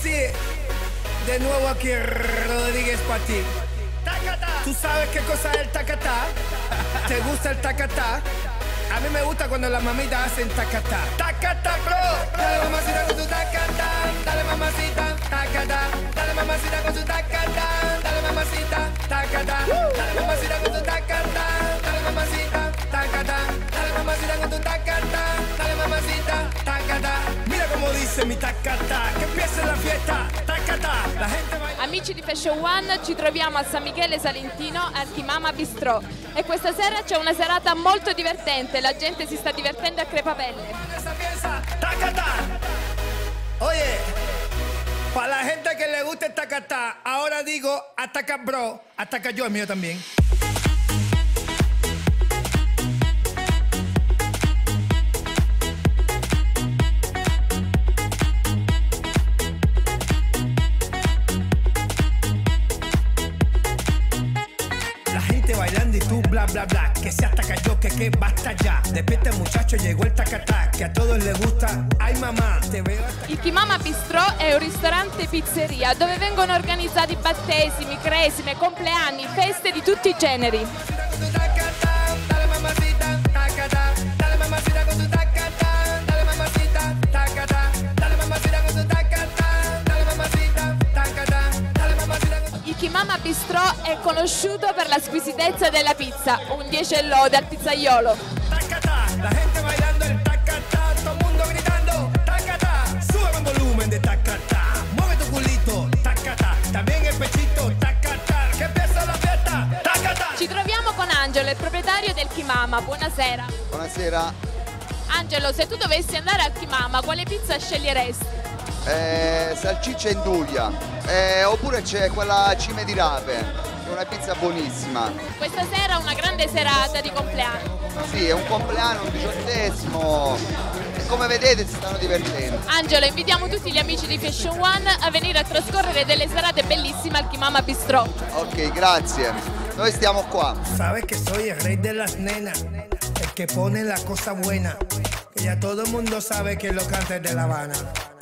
sí, de nuevo aquí Rodríguez para ti. ¿Tú sabes qué cosa es el tacatá? ¿Te gusta el tacatá? A mí me gusta cuando las mamitas hacen tacatá. Tacatá, bro. Dale mamacita con tu tacatá. Dale mamacita, tacatá. Dale mamacita con tu tacatá. Dale mamacita, tacatá. Dale mamacita con tu tacatá. Dale mamacita, tacatá. Dale mamacita con tu tacatá. Dale mamacita, tacatá. Mira cómo dice mi tacatá. Que empiece la fiesta, tacatá. La gente va. Amici di Fashion One, ci troviamo a San Michele Salentino al Kimama Bistrò e questa sera c'è una serata molto divertente, la gente si sta divertendo a crepapelle. Oye, para la gente que le gusta el tacatá, ahora digo ataca bro, ataca yo, el mío también. Bailando y tú bla bla bla, que se ataca yo, que basta ya. Despierta muchacho, llegó el tacatá, que a todos les gusta. Ay mamá, te veo. Il Kimama Bistrò è un ristorante pizzeria dove vengono organizzati battesimi, cresime, compleanni, feste di tutti i generi. Il Kimama Bistrò è conosciuto per la squisitezza della pizza, un 10 e lode al pizzaiolo. La gente bailando el tacatá, todo el mundo gritando tacatá, sube el volumen de tacatá, mueve tu culito, tacatá, también el pechito, tacatá, que empieza la fiesta, tacatá. Ci troviamo con Angelo, il proprietario del Kimama, buonasera. Buonasera. Angelo, se tu dovessi andare al Kimama, quale pizza sceglieresti? Salsiccia in Duglia, oppure c'è quella cime di rape, che è una pizza buonissima. Questa sera è una grande serata di compleanno. Sì, è un compleanno, un 18esimo, e come vedete si stanno divertendo. Angelo, invitiamo tutti gli amici di Fashion One a venire a trascorrere delle serate bellissime al Kimama Bistrò. Ok, grazie. Noi stiamo qua. Sabes que soy el rey de las nenas, el que pone la cosa buena, que ya todo el mundo sabe que lo canta es de La Habana.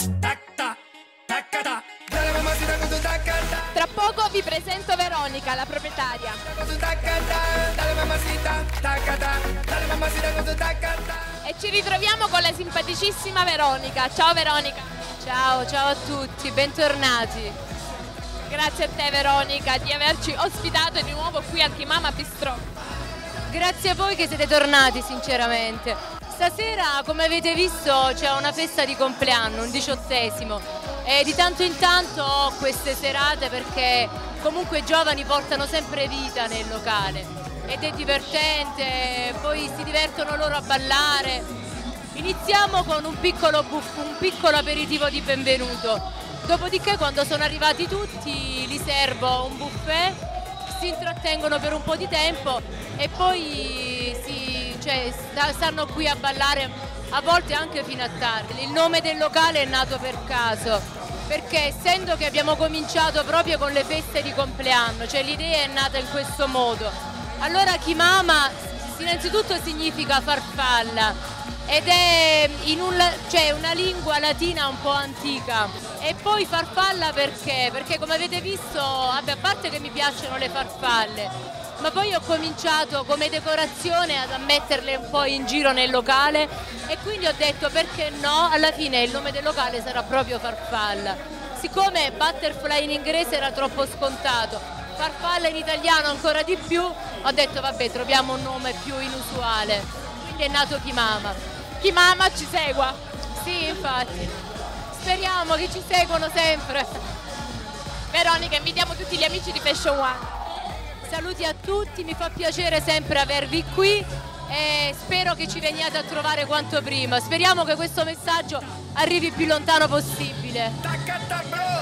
Tra poco vi presento Veronica, la proprietaria. E ci ritroviamo con la simpaticissima Veronica. Ciao Veronica. Ciao, ciao a tutti, bentornati. Grazie a te Veronica di averci ospitato di nuovo qui al Kimama Bistrò. Grazie a voi che siete tornati sinceramente. Stasera, come avete visto, c'è una festa di compleanno, un 18esimo. E di tanto in tanto ho queste serate perché comunque i giovani portano sempre vita nel locale ed è divertente, poi si divertono loro a ballare. Iniziamo con un piccolo aperitivo di benvenuto, dopodiché quando sono arrivati tutti li servo un buffet, si intrattengono per un po' di tempo e poi stanno qui a ballare a volte anche fino a tardi. Il nome del locale è nato per caso, perché essendo che abbiamo cominciato proprio con le feste di compleanno, cioè l'idea è nata in questo modo. Allora Kimama innanzitutto significa farfalla ed è una lingua latina un po' antica. E poi farfalla perché? Perché come avete visto, a parte che mi piacciono le farfalle, ma poi ho cominciato come decorazione ad metterle un po' in giro nel locale e quindi ho detto perché no, alla fine il nome del locale sarà proprio Farfalla. Siccome Butterfly in inglese era troppo scontato, Farfalla in italiano ancora di più, ho detto vabbè troviamo un nome più inusuale, quindi è nato Kimama. Kimama ci segua? Sì, infatti, speriamo che ci seguano sempre. Veronica, invitiamo tutti gli amici di Fashion One. Saluti a tutti, mi fa piacere sempre avervi qui e spero che ci veniate a trovare quanto prima. Speriamo che questo messaggio arrivi il più lontano possibile.